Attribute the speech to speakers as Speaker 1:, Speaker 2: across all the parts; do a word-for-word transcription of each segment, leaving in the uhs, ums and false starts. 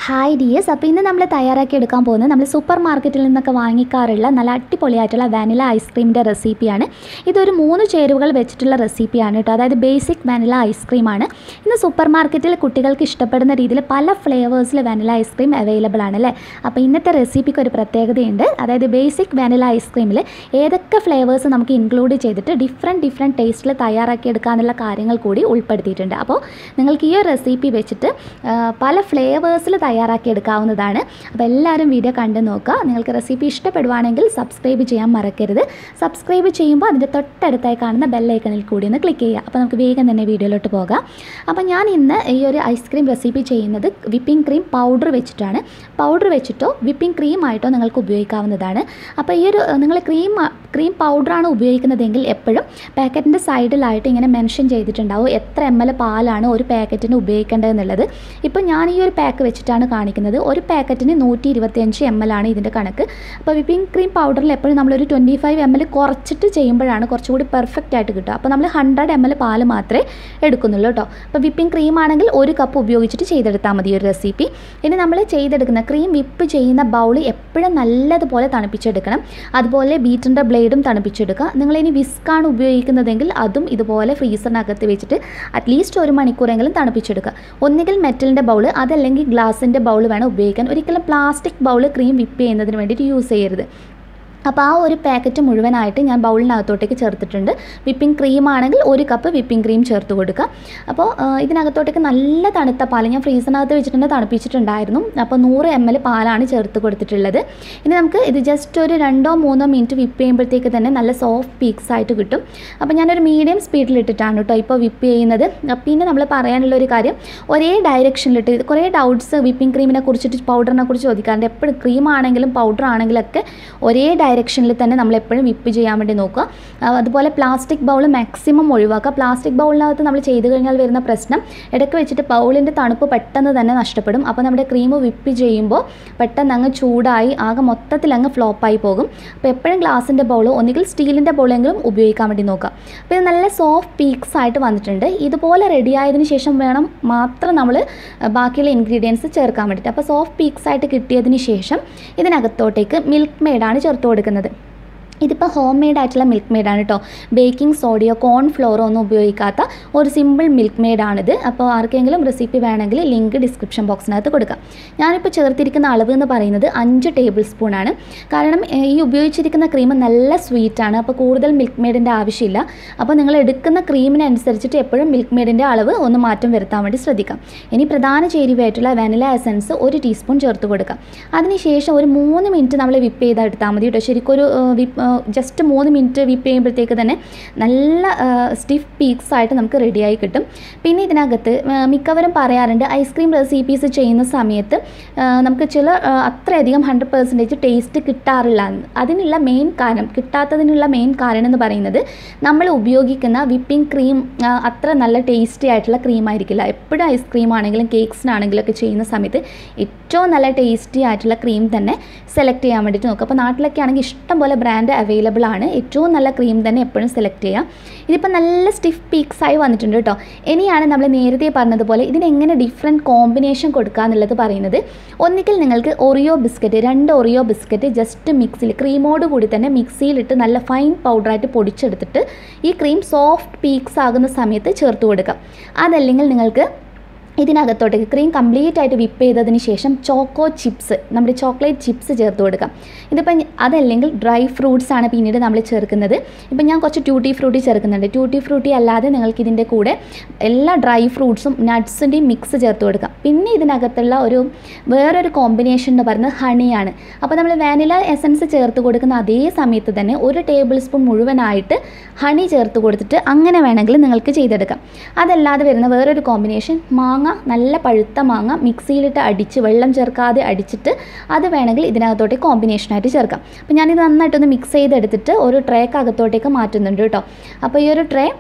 Speaker 1: Hi dears, അപ്പോൾ ഇന്ന് നമ്മൾ തയ്യാറാക്കി എടുക്കാൻ പോകുന്നത് നമ്മൾ സൂപ്പർ മാർക്കറ്റിൽ നിന്നൊക്കെ വാങ്ങിക്കാറുള്ള നല്ല അടിപൊളിയായിട്ടുള്ള വാനില ഐസ്ക്രീമിൻ്റെ റെസിപ്പിയാണ്. ഇതൊരു മൂന്ന് ചേരുവകൾ വെച്ചിട്ടുള്ള റെസിപ്പിയാണ് കേട്ടോ. അതായത് ബേസിക് വാനില ഐസ്ക്രീമാണ്. ഇന്ന് സൂപ്പർ മാർക്കറ്റിൽ കുട്ടികൾക്ക് ഇഷ്ടപ്പെടുന്ന രീതിയിൽ പല ഫ്ലേവേഴ്സിൽ വാനില ഐസ്ക്രീം അവൈലബിൾ ആണ് അല്ലേ. അപ്പോൾ ഇന്നത്തെ റെസിപ്പിക്ക് ഒരു പ്രത്യേകതയുണ്ട്. അതായത് ബേസിക് വാനില ഐസ്ക്രീമിൽ ഏതൊക്കെ ഫ്ലേവേഴ്സ് നമുക്ക് ഇൻക്ലൂഡ് ചെയ്തിട്ട് ഡിഫറെൻറ്റ് ഡിഫറെൻറ്റ് ടേസ്റ്റിൽ തയ്യാറാക്കി എടുക്കാനുള്ള കാര്യങ്ങൾ കൂടി ഉൾപ്പെടുത്തിയിട്ടുണ്ട്. അപ്പോൾ നിങ്ങൾക്ക് ഈ ഒരു റെസിപ്പി വെച്ചിട്ട് പല ഫ്ലേവേഴ്സിൽ തയ്യാറാക്കി എടുക്കാവുന്നതാണ്. അപ്പോൾ എല്ലാവരും വീഡിയോ കണ്ടു നോക്കുക. നിങ്ങൾക്ക് റെസിപ്പി ഇഷ്ടപ്പെടുവാണെങ്കിൽ സബ്സ്ക്രൈബ് ചെയ്യാൻ മറക്കരുത്. സബ്സ്ക്രൈബ് ചെയ്യുമ്പോൾ അതിൻ്റെ തൊട്ടടുത്തായി കാണുന്ന ബെല്ലൈക്കണിൽ കൂടി ഒന്ന് ക്ലിക്ക് ചെയ്യുക. അപ്പോൾ നമുക്ക് വേഗം തന്നെ വീഡിയോയിലോട്ട് പോകാം. അപ്പോൾ ഞാൻ ഇന്ന് ഈ ഒരു ഐസ്ക്രീം റെസിപ്പി ചെയ്യുന്നത് വിപ്പിംഗ് ക്രീം പൗഡർ വെച്ചിട്ടാണ്. പൗഡർ വെച്ചിട്ടോ വിപ്പിംഗ് ക്രീമായിട്ടോ നിങ്ങൾക്ക് ഉപയോഗിക്കാവുന്നതാണ്. അപ്പോൾ ഈ ഒരു നിങ്ങൾ ക്രീം ക്രീം പൗഡറാണ് ഉപയോഗിക്കുന്നതെങ്കിൽ എപ്പോഴും പാക്കറ്റിൻ്റെ സൈഡിലായിട്ട് ഇങ്ങനെ മെൻഷൻ ചെയ്തിട്ടുണ്ടാവും എത്ര എം എൽ പാലാണ് ഒരു പാക്കറ്റിന് ഉപയോഗിക്കേണ്ടതെന്നുള്ളത്. ഇപ്പോൾ ഞാൻ ഈ ഒരു പാക്ക് വെച്ചിട്ടാണ് കാണിക്കുന്നത്. ഒരു പാക്കറ്റിന് നൂറ്റി ഇരുപത്തിയഞ്ച് എം എൽ ആണ് ഇതിൻ്റെ കണക്ക്. അപ്പോൾ വിപ്പിംഗ് ക്രീം പൗഡറിൽ എപ്പോഴും നമ്മളൊരു ട്വൻറ്റി ഫൈവ് എം എൽ കുറച്ചിട്ട് ചെയ്യുമ്പോഴാണ് കുറച്ചുകൂടി പെർഫെക്റ്റ് ആയിട്ട് കിട്ടുക. അപ്പോൾ നമ്മൾ ഹൺഡ്രഡ് എം എൽ പാല് മാത്രമേ എടുക്കുന്നുള്ളൂ കേട്ടോ. അപ്പോൾ വിപ്പിംഗ് ക്രീം ആണെങ്കിൽ ഒരു കപ്പ് ഉപയോഗിച്ചിട്ട് ചെയ്തെടുത്താൽ മതി ഒരു റെസിപ്പി. ഇനി നമ്മൾ ചെയ്തെടുക്കുന്ന ക്രീം വിപ്പ് ചെയ്യുന്ന ബൗൾ എപ്പോഴും നല്ലതുപോലെ തണുപ്പിച്ചെടുക്കണം. അതുപോലെ ബീറ്ററിൻ്റെ ബ്ലേഡും തണുപ്പിച്ചെടുക്കുക. നിങ്ങളിനി വിസ്കാണ് ഉപയോഗിക്കുന്നതെങ്കിൽ അതും ഇതുപോലെ ഫ്രീസറിനകത്ത് വെച്ചിട്ട് അറ്റ്ലീസ്റ്റ് ഒരു മണിക്കൂറെങ്കിലും തണുപ്പിച്ചെടുക്കുക. ഒന്നുകിൽ മെറ്റലിൻ്റെ ബൗൾ അതല്ലെങ്കിൽ ഗ്ലാസിൻ്റെ ബൗൾ വേണം ഉപയോഗിക്കാൻ. ഒരിക്കലും പ്ലാസ്റ്റിക് ബൗൾ ക്രീം വിപ്പ് ചെയ്യുന്നതിന് വേണ്ടിയിട്ട് യൂസ് ചെയ്യരുത്. അപ്പോൾ ആ ഒരു പാക്കറ്റ് മുഴുവനായിട്ട് ഞാൻ ബൗളിനകത്തോട്ടേക്ക് ചേർത്തിട്ടുണ്ട്. വിപ്പിംഗ് ക്രീം ആണെങ്കിൽ ഒരു കപ്പ് വിപ്പിംഗ് ക്രീം ചേർത്ത് കൊടുക്കുക. അപ്പോൾ ഇതിനകത്തോട്ടേക്ക് നല്ല തണുത്ത പാൽ ഞാൻ ഫ്രീസറിനകത്ത് വെച്ചിട്ടുണ്ട് തണുപ്പിച്ചിട്ടുണ്ടായിരുന്നു. അപ്പോൾ നൂറ് എം എൽ പാലാണ് ചേർത്ത് കൊടുത്തിട്ടുള്ളത്. ഇനി നമുക്ക് ഇത് ജസ്റ്റ് ഒരു രണ്ടോ മൂന്നോ മിനിറ്റ് വിപ്പ് ചെയ്യുമ്പോഴത്തേക്ക് തന്നെ നല്ല സോഫ്റ്റ് പീക്സ് ആയിട്ട് കിട്ടും. അപ്പോൾ ഞാനൊരു മീഡിയം സ്പീഡിലിട്ടിട്ടാണ് കേട്ടോ ഇപ്പോൾ വിപ്പ് ചെയ്യുന്നത്. പിന്നെ നമ്മൾ പറയാനുള്ള ഒരു കാര്യം, ഒരേ ഡയറക്ഷനിലിട്ട് കുറേ ഡൗട്ട്സ് വിപ്പിംഗ് ക്രീമിനെ കുറിച്ചിട്ട് പൗഡറിനെ കുറിച്ച് ചോദിക്കാറുണ്ട്. എപ്പോഴും ക്രീം ആണെങ്കിലും പൗഡർ ആണെങ്കിലൊക്കെ ഒരേ ഡയറക്ഷനിൽ തന്നെ നമ്മൾ എപ്പോഴും വിപ്പ് ചെയ്യാൻ വേണ്ടി നോക്കുക. അതുപോലെ പ്ലാസ്റ്റിക് ബൗൾ മാക്സിമം ഒഴിവാക്കുക. പ്ലാസ്റ്റിക് ബൗളിനകത്ത് നമ്മൾ ചെയ്ത് കഴിഞ്ഞാൽ വരുന്ന പ്രശ്നം, ഇടയ്ക്ക് വെച്ചിട്ട് ബൗളിൻ്റെ തണുപ്പ് പെട്ടെന്ന് തന്നെ നഷ്ടപ്പെടും. അപ്പോൾ നമ്മുടെ ക്രീം വിപ്പ് ചെയ്യുമ്പോൾ പെട്ടെന്ന് അങ്ങ് ചൂടായി ആകെ മൊത്തത്തിൽ അങ്ങ് ഫ്ലോപ്പായി പോകും. അപ്പോൾ എപ്പോഴും ഗ്ലാസിൻ്റെ ബൗൾ ഒന്നുകിൽ സ്റ്റീലിൻ്റെ ബൗളെങ്കിലും ഉപയോഗിക്കാൻ വേണ്ടി നോക്കുക. അപ്പോൾ ഇത് നല്ല സോഫ്റ്റ് പീക്സ് ആയിട്ട് വന്നിട്ടുണ്ട്. ഇതുപോലെ റെഡി ആയതിനു ശേഷം വേണം മാത്രം നമ്മൾ ബാക്കിയുള്ള ഇൻഗ്രീഡിയൻസ് ചേർക്കാൻ വേണ്ടിയിട്ട്. അപ്പോൾ സോഫ്റ്റ് പീക്സ് ആയിട്ട് കിട്ടിയതിന് ശേഷം ഇതിനകത്തോട്ടേക്ക് മിൽക്ക് മെയ്ഡാണ് ചേർത്ത് കൊടുക്കുന്നത്. ഇതിപ്പോൾ ഹോം മെയ്ഡ് ആയിട്ടുള്ള മിൽക്ക് മെയ്ഡാണ് കേട്ടോ. ബേക്കിംഗ് സോഡയോ കോൺഫ്ലോറോ ഒന്നും ഉപയോഗിക്കാത്ത ഒരു സിമ്പിൾ മിൽക്ക് മെയ്ഡാണിത്. അപ്പോൾ ആർക്കെങ്കിലും റെസിപ്പി വേണമെങ്കിൽ ലിങ്ക് ഡിസ്ക്രിപ്ഷൻ ബോക്സിനകത്ത് കൊടുക്കാം. ഞാനിപ്പോൾ ചേർത്തിരിക്കുന്ന അളവ് എന്ന് പറയുന്നത് അഞ്ച് ടേബിൾ സ്പൂണാണ്. കാരണം ഈ ഉപയോഗിച്ചിരിക്കുന്ന ക്രീം നല്ല സ്വീറ്റാണ്. അപ്പോൾ കൂടുതൽ മിൽക്ക് മെയ്ഡിൻ്റെ ആവശ്യമില്ല. അപ്പോൾ നിങ്ങൾ എടുക്കുന്ന ക്രീമിനനുസരിച്ചിട്ട് എപ്പോഴും മിൽക്ക് മെയ്ഡിൻ്റെ അളവ് ഒന്ന് മാറ്റം വരുത്താൻ വേണ്ടി ശ്രദ്ധിക്കാം. ഇനി പ്രധാന ചേരുവയായിട്ടുള്ള വാനില എസൻസ് ഒരു ടീസ്പൂൺ ചേർത്ത് കൊടുക്കാം. അതിനുശേഷം ഒരു മൂന്ന് മിനിറ്റ് നമ്മൾ വിപ്പ് ചെയ്തെടുത്താൽ മതി കേട്ടോ. ശരിക്കും ഒരു വിപ്പ് ജസ്റ്റ് മൂന്ന് മിനിറ്റ് വിപ്പ് ചെയ്യുമ്പോഴത്തേക്ക് തന്നെ നല്ല സ്റ്റിഫ് പീക്സ് ആയിട്ട് നമുക്ക് റെഡിയായി കിട്ടും. പിന്നെ ഇതിനകത്ത് മിക്കവരും പറയാറുണ്ട് ഐസ്ക്രീം റെസിപ്പീസ് ചെയ്യുന്ന സമയത്ത് നമുക്ക് ചില അത്രയധികം ഹൺഡ്രഡ് പെർസെൻറ്റേജ് ടേസ്റ്റ് കിട്ടാറില്ല. അതിനുള്ള മെയിൻ കാരണം കിട്ടാത്തതിനുള്ള മെയിൻ കാരണം എന്ന് പറയുന്നത് നമ്മൾ ഉപയോഗിക്കുന്ന വിപ്പിംഗ് ക്രീം അത്ര നല്ല ടേസ്റ്റി ആയിട്ടുള്ള ക്രീം ആയിരിക്കില്ല. എപ്പോഴും ഐസ്ക്രീം ആണെങ്കിലും കേക്ക്സിനാണെങ്കിലും ഒക്കെ ചെയ്യുന്ന സമയത്ത് ഏറ്റവും നല്ല ടേസ്റ്റി ആയിട്ടുള്ള ക്രീം തന്നെ സെലക്ട് ചെയ്യാൻ വേണ്ടിയിട്ട് നോക്കുക. അപ്പോൾ നാട്ടിലൊക്കെ ആണെങ്കിൽ ഇഷ്ടം പോലെ ബ്രാൻഡ് അവൈലബിൾ ആണ്. ഏറ്റവും നല്ല ക്രീം തന്നെ എപ്പോഴും സെലക്ട് ചെയ്യാം. ഇതിപ്പോൾ നല്ല സ്റ്റിഫ് പീക്സായി വന്നിട്ടുണ്ട് കേട്ടോ. ഇനിയാണ് നമ്മൾ നേരത്തെ പറഞ്ഞതുപോലെ ഇതിനെങ്ങനെ ഡിഫറെൻറ്റ് കോമ്പിനേഷൻ കൊടുക്കുക എന്നുള്ളത് പറയുന്നത്. ഒന്നുകിൽ നിങ്ങൾക്ക് ഒറിയോ ബിസ്ക്കറ്റ് രണ്ട് ഒറിയോ ബിസ്ക്കറ്റ് ജസ്റ്റ് മിക്സിയിൽ ക്രീമോട് കൂടി തന്നെ മിക്സിയിലിട്ട് നല്ല ഫൈൻ പൗഡറായിട്ട് പൊടിച്ചെടുത്തിട്ട് ഈ ക്രീം സോഫ്റ്റ് പീക്സ് ആകുന്ന സമയത്ത് ചേർത്ത് കൊടുക്കുക. അതല്ലെങ്കിൽ നിങ്ങൾക്ക് ഇതിനകത്തോട്ടേക്ക് ക്രീം കംപ്ലീറ്റ് ആയിട്ട് വിപ്പ് ചെയ്തതിന് ശേഷം ചോക്കോ ചിപ്സ്, നമ്മുടെ ചോക്ലേറ്റ് ചിപ്സ് ചേർത്ത് കൊടുക്കാം. ഇതിപ്പം അതല്ലെങ്കിൽ ഡ്രൈ ഫ്രൂട്ട്സ് ആണ് പിന്നീട് നമ്മൾ ചേർക്കുന്നത്. ഇപ്പം ഞാൻ കുറച്ച് ട്യൂട്ടി ഫ്രൂട്ടി ചേർക്കുന്നുണ്ട്. ട്യൂട്ടി ഫ്രൂട്ടി അല്ലാതെ നിങ്ങൾക്ക് ഇതിൻ്റെ കൂടെ എല്ലാ ഡ്രൈ ഫ്രൂട്ട്സും നട്ട്സിൻ്റെയും മിക്സ് ചേർത്ത് കൊടുക്കാം. പിന്നെ ഇതിനകത്തുള്ള ഒരു വേറൊരു കോമ്പിനേഷൻ എന്ന് പറയുന്നത് ഹണിയാണ്. അപ്പോൾ നമ്മൾ വാനില എസൻസ് ചേർത്ത് കൊടുക്കുന്ന അതേ സമയത്ത് തന്നെ ഒരു ടേബിൾ സ്പൂൺ മുഴുവനായിട്ട് ഹണി ചേർത്ത് കൊടുത്തിട്ട് അങ്ങനെ വേണമെങ്കിൽ നിങ്ങൾക്ക് ചെയ്തെടുക്കാം. അതല്ലാതെ വരുന്ന വേറൊരു കോമ്പിനേഷൻ മാങ്ങ, നല്ല പഴുത്ത മാങ്ങ മിക്സിയിലിട്ട് അടിച്ച് വെള്ളം ചേർക്കാതെ അടിച്ചിട്ട് അത് വേണമെങ്കിൽ ഇതിനകത്തോട്ടേക്ക് കോമ്പിനേഷനായിട്ട് ചേർക്കാം. അപ്പോൾ ഞാനിത് നന്നായിട്ടൊന്ന് മിക്സ് ചെയ്തെടുത്തിട്ട് ഒരു ട്രേക്ക് അകത്തോട്ടേക്ക് മാറ്റുന്നുണ്ട് കേട്ടോ. അപ്പോൾ ഈ ഒരു ട്രേ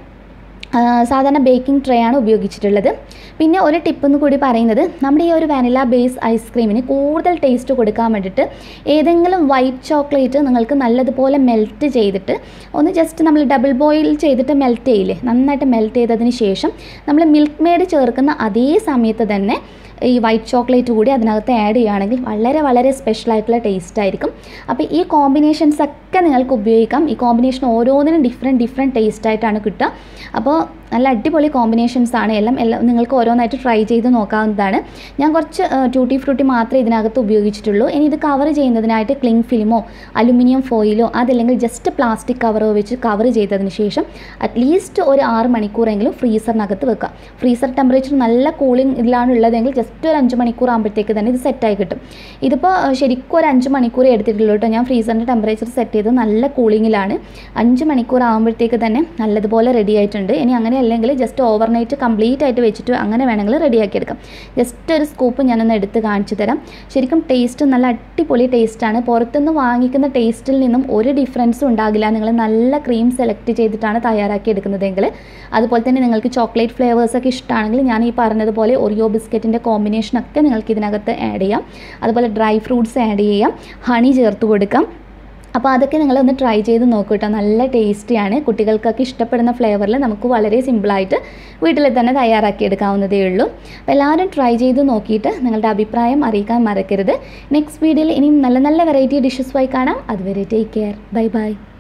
Speaker 1: സാധാരണ ബേക്കിംഗ് ട്രേ ആണ് ഉപയോഗിച്ചിട്ടുള്ളത്. പിന്നെ ഒരു ടിപ്പെന്ന് കൂടി പറയുന്നത്, നമ്മുടെ ഈ ഒരു വാനില ബേസ് ഐസ്ക്രീമിന് കൂടുതൽ ടേസ്റ്റ് കൊടുക്കാൻ വേണ്ടിയിട്ട് ഏതെങ്കിലും വൈറ്റ് ചോക്ലേറ്റ് നിങ്ങൾക്ക് നല്ലതുപോലെ മെൽറ്റ് ചെയ്തിട്ട് ഒന്ന് ജസ്റ്റ് നമ്മൾ ഡബിൾ ബോയിൽ ചെയ്തിട്ട് മെൽറ്റ് ചെയ്യില്ലേ, നന്നായിട്ട് മെൽറ്റ് ചെയ്തതിന് ശേഷം നമ്മൾ മിൽക്ക് മെയ്ഡ് ചേർക്കുന്ന അതേ സമയത്ത് തന്നെ ഈ വൈറ്റ് ചോക്ലേറ്റ് കൂടി അതിനകത്ത് ആഡ് ചെയ്യുകയാണെങ്കിൽ വളരെ വളരെ സ്പെഷ്യലായിട്ടുള്ള ടേസ്റ്റ് ആയിരിക്കും. അപ്പോൾ ഈ കോമ്പിനേഷൻസ് ഒക്കെ നിങ്ങൾക്ക് ഉപയോഗിക്കാം. ഈ കോമ്പിനേഷൻ ഓരോന്നിനും ഡിഫറെൻറ്റ് ഡിഫറെൻറ്റ് ടേസ്റ്റ് ആയിട്ടാണ് കിട്ടുക. അപ്പോൾ നല്ല അടിപൊളി കോമ്പിനേഷൻസ് ആണ് എല്ലാം എല്ലാം നിങ്ങൾക്ക് ഓരോന്നായിട്ട് ട്രൈ ചെയ്ത് നോക്കാവുന്നതാണ്. ഞാൻ കുറച്ച് ട്യൂട്ടി ഫ്രൂട്ടി മാത്രമേ ഇതിനകത്ത് ഉപയോഗിച്ചിട്ടുള്ളൂ. ഇനി ഇത് കവർ ചെയ്യുന്നതിനായിട്ട് ക്ലിങ് ഫിലിമോ അലുമിനിയം ഫോയിലോ അതല്ലെങ്കിൽ ജസ്റ്റ് പ്ലാസ്റ്റിക് കവറോ വെച്ച് കവർ ചെയ്തതിന് ശേഷം അറ്റ്ലീസ്റ്റ് ഒരു ആറ് മണിക്കൂറെങ്കിലും ഫ്രീസറിനകത്ത് വെക്കുക. ഫ്രീസർ ടെമ്പറേച്ചർ നല്ല കൂളിംഗ് ഇതിലാണ് ഉള്ളതെങ്കിൽ ജസ്റ്റ് ഒരു അഞ്ച് മണിക്കൂർ ആകുമ്പോഴത്തേക്ക് തന്നെ ഇത് സെറ്റായി കിട്ടും. ഇതിപ്പോൾ ശരിക്കും ഒരു അഞ്ച് മണിക്കൂർ എടുത്തിട്ടുള്ളൂ കേട്ടോ. ഞാൻ ഫ്രീസറിൻ്റെ ടെമ്പറേച്ചർ സെറ്റ് ചെയ്ത് നല്ല കൂളിങ്ങിലാണ്. അഞ്ച് മണിക്കൂർ ആകുമ്പോഴത്തേക്ക് തന്നെ നല്ലതുപോലെ റെഡി ആയിട്ടുണ്ട്. ഇനി അങ്ങനെ അല്ലെങ്കിൽ ജസ്റ്റ് ഓവർനൈറ്റ് കംപ്ലീറ്റ് ആയിട്ട് വെച്ചിട്ട് അങ്ങനെ വേണമെങ്കിൽ റെഡിയാക്കി എടുക്കാം. ജസ്റ്റ് ഒരു സ്കൂപ്പ് ഞാനൊന്ന് എടുത്ത് കാണിച്ചു തരാം. ശരിക്കും ടേസ്റ്റ് നല്ല അടിപൊളി ടേസ്റ്റാണ്. പുറത്തുനിന്ന് വാങ്ങിക്കുന്ന ടേസ്റ്റിൽ നിന്നും ഒരു ഡിഫറൻസും ഉണ്ടാകില്ല. നിങ്ങൾ നല്ല ക്രീം സെലക്ട് ചെയ്തിട്ടാണ് തയ്യാറാക്കി എടുക്കുന്നതെങ്കിൽ. അതുപോലെ തന്നെ നിങ്ങൾക്ക് ചോക്ലേറ്റ് ഫ്ലേവേഴ്സൊക്കെ ഇഷ്ടമാണെങ്കിൽ ഞാൻ ഈ പറഞ്ഞതുപോലെ ഒറിയോ ബിസ്ക്കറ്റിൻ്റെ കോമ്പിനേഷനൊക്കെ നിങ്ങൾക്ക് ഇതിനകത്ത് ആഡ് ചെയ്യാം. അതുപോലെ ഡ്രൈ ഫ്രൂട്ട്സ് ആഡ് ചെയ്യാം, ഹണി ചേർത്ത് കൊടുക്കാം. അപ്പോൾ അതൊക്കെ നിങ്ങളൊന്ന് ട്രൈ ചെയ്ത് നോക്കൂ കേട്ടോ. നല്ല ടേസ്റ്റിയാണ്. കുട്ടികൾക്കൊക്കെ ഇഷ്ടപ്പെടുന്ന ഫ്ലേവറിൽ നമുക്ക് വളരെ സിമ്പിളായിട്ട് വീട്ടിൽ തന്നെ തയ്യാറാക്കി എടുക്കാവുന്നതേ ഉള്ളൂ. അപ്പോൾ എല്ലാവരും ട്രൈ ചെയ്ത് നോക്കിയിട്ട് നിങ്ങളുടെ അഭിപ്രായം അറിയിക്കാൻ മറക്കരുത്. നെക്സ്റ്റ് വീഡിയോയിൽ ഇനിയും നല്ല നല്ല വെറൈറ്റി ഡിഷസുമായി കാണാം. അതുവരെ ടേക്ക് കെയർ. Bye bye.